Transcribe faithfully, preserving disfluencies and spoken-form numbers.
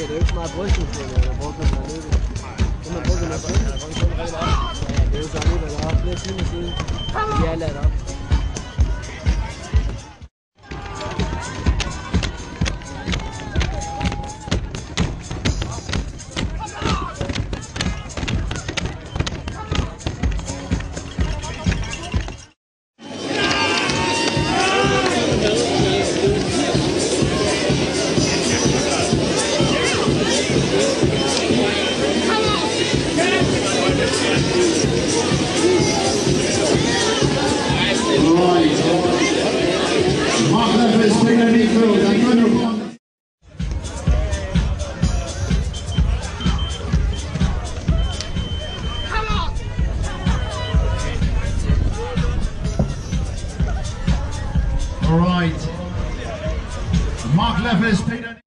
det er jo ikke så meget brystmuskel, der er brugt, når man er nede. Det man brugt, når man er nede. Ja, det er jo så alligevel, der er flere timer siden, vi er ladt op. All right. Mark Leffers, Peter.